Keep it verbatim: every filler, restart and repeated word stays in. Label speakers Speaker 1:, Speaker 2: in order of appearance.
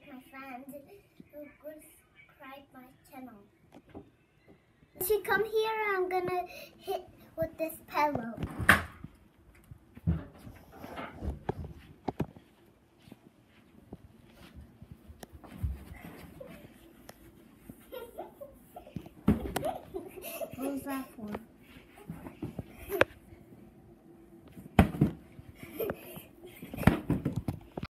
Speaker 1: my friends who subscribe my channel. She come here, I'm gonna hit with this pillow. What was that for?